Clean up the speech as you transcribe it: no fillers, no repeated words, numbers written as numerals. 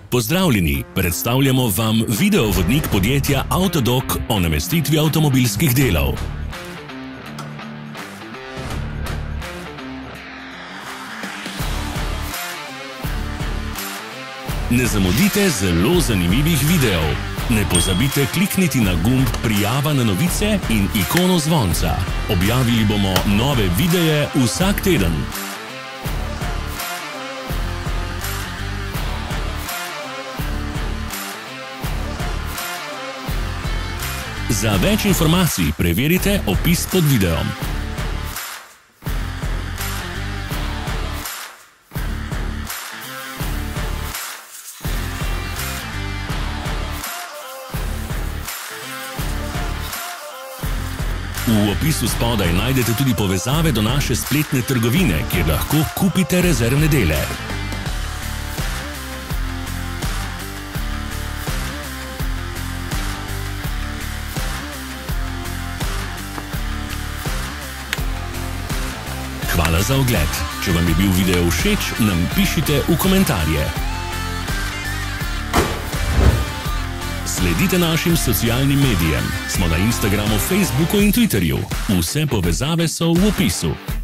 Pozdravljeni, predstavljamo vam videovodnik podjetja Avtodok o namestitvi avtomobilskih delov. Ne zamudite zelo zanimivih videov. Ne pozabite klikniti na gumb Prijava na novice in ikono zvonca. Objavili bomo nove videe vsak teden. Za več informacij preverite opis pod videom. V opisu spodaj najdete tudi povezave do naše spletne trgovine, kjer lahko kupite rezervne dele. Hvala za ogled. Če vam je bil video všeč, nam pišite v komentarje. Sledite našim socialnim medijem. Smo na Instagramu, Facebooku in Twitterju. Vse povezave so v opisu.